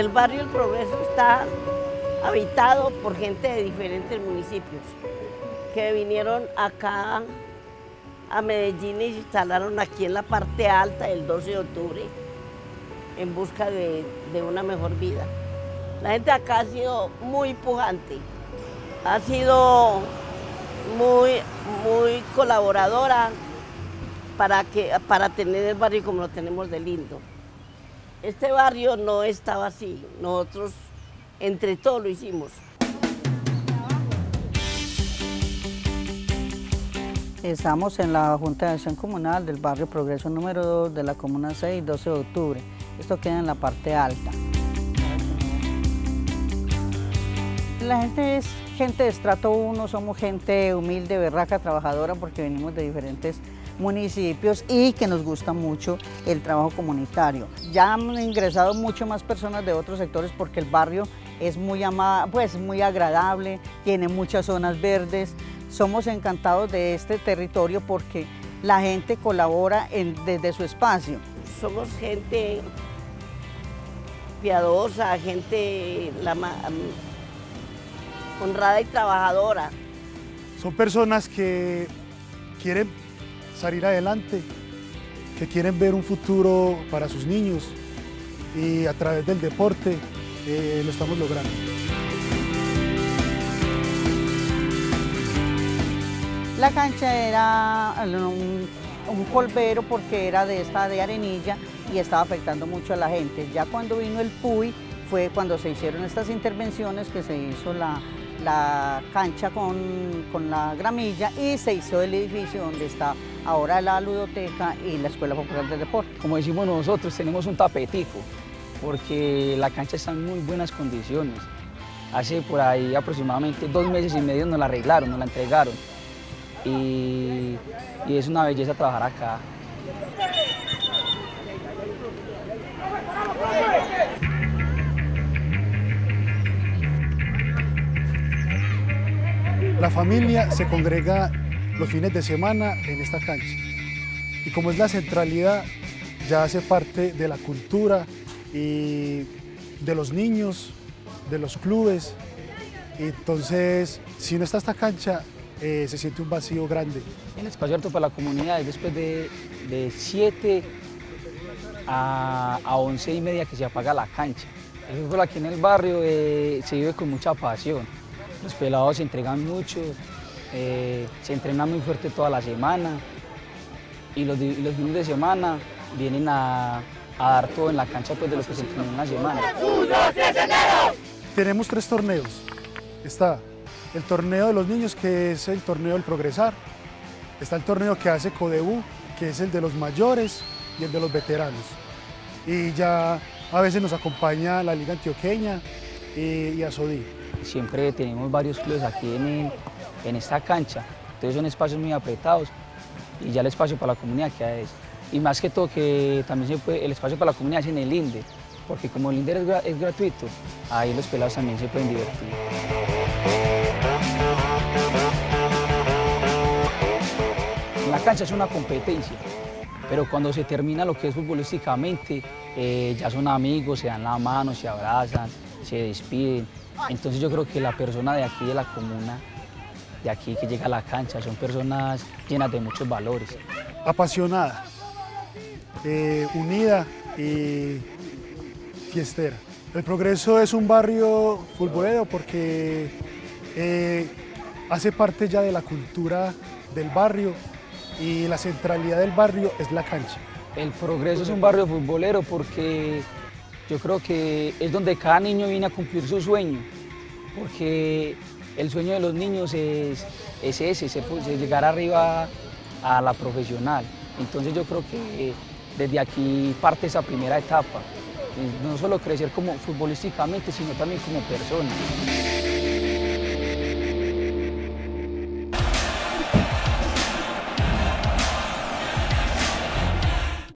El barrio El Progreso está habitado por gente de diferentes municipios que vinieron acá a Medellín y se instalaron aquí en la parte alta el 12 de octubre en busca de una mejor vida. La gente acá ha sido muy pujante, ha sido muy colaboradora para tener el barrio como lo tenemos de lindo. Este barrio no estaba así, nosotros entre todos lo hicimos. Estamos en la Junta de Acción Comunal del barrio Progreso número 2 de la Comuna 6, 12 de octubre. Esto queda en la parte alta. La gente es gente de estrato 1, somos gente humilde, berraca, trabajadora, porque venimos de diferentes municipios y que nos gusta mucho el trabajo comunitario. Ya han ingresado mucho más personas de otros sectores porque el barrio es muy muy agradable, tiene muchas zonas verdes. Somos encantados de este territorio porque la gente colabora desde su espacio. Somos gente piadosa, gente honrada y trabajadora. Son personas que quieren salir adelante, que quieren ver un futuro para sus niños y a través del deporte lo estamos logrando. La cancha era un polvero porque era de arenilla y estaba afectando mucho a la gente. Ya cuando vino el PUI fue cuando se hicieron estas intervenciones, que se hizo la cancha con la gramilla y se hizo el edificio donde está ahora la ludoteca y la Escuela Popular de Deporte. Como decimos nosotros, tenemos un tapetico porque la cancha está en muy buenas condiciones. Hace por ahí aproximadamente 2 meses y medio nos la arreglaron, nos la entregaron. Y es una belleza trabajar acá. La familia se congrega los fines de semana en esta cancha y como es la centralidad, ya hace parte de la cultura y de los niños, de los clubes. Entonces, si no está esta cancha, se siente un vacío grande. El espacio abierto para la comunidad es después de 7 a 11:30 que se apaga la cancha. El fútbol aquí en el barrio se vive con mucha pasión. Los pelados se entregan mucho, se entrenan muy fuerte toda la semana y los fines de semana vienen a dar todo en la cancha pues, de los que se entrenan en la semana. Tenemos 3 torneos. Está el torneo de los niños, que es el torneo del Progresar. Está el torneo que hace Codebú, que es el de los mayores y el de los veteranos. Y ya a veces nos acompaña la Liga Antioqueña y Asodí. Siempre tenemos varios clubes aquí en esta cancha, entonces son espacios muy apretados y ya el espacio para la comunidad queda es. Y más que todo que también el espacio para la comunidad es en el INDE, porque como el INDE es gratuito, ahí los pelados también se pueden divertir. La cancha es una competencia, pero cuando se termina lo que es futbolísticamente, ya son amigos, se dan la mano, se abrazan, se despiden. Entonces yo creo que la persona de aquí, de la comuna, de aquí que llega a la cancha, son personas llenas de muchos valores. Apasionada, unida y fiestera. El Progreso es un barrio futbolero porque hace parte ya de la cultura del barrio y la centralidad del barrio es la cancha. El Progreso es un barrio futbolero porque yo creo que es donde cada niño viene a cumplir su sueño, porque el sueño de los niños es ese, llegar arriba a la profesional. Entonces yo creo que desde aquí parte esa primera etapa, no solo crecer como futbolísticamente, sino también como persona.